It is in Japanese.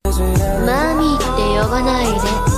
マミーって呼ばないで。